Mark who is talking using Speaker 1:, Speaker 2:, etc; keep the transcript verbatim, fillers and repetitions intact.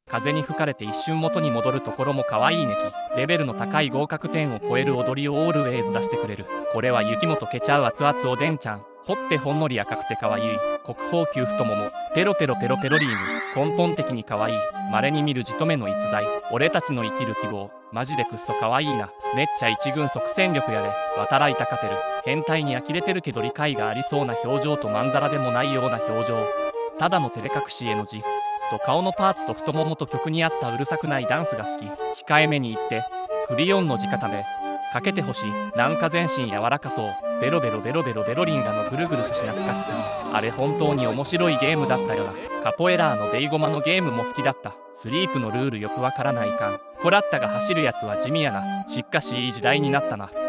Speaker 1: 風に吹かれて一瞬元に戻るところも可愛いねき。レベルの高い合格点を超える踊りをオールウェイズ出してくれる。これは雪本けちゃう熱々おでんちゃん。ほってほんのり赤くて可愛い。国宝級太もも。ペロペロペロペロリーム。根本的に可愛い。稀に見るじとめの逸材。俺たちの生きる希望。マジでくっそ可愛いな。めっちゃ一軍即戦力やで。渡来たかてる。変態に呆れてるけど理解がありそうな表情とまんざらでもないような表情。ただの照れ隠し絵の字。と顔のパーツと太ももと曲に合ったうるさくないダンスが好き。控えめに言って。クリオンの直ため。かけてほしい。なんか全身柔らかそう。ベロベロベロベロベロリンガのぐるぐる寿司懐かしすぎ。あれ本当に面白いゲームだったよな。カポエラーのベイゴマのゲームも好きだった。スリープのルールよくわからないかん。コラッタが走るやつは地味やな。しっかしいい時代になったな。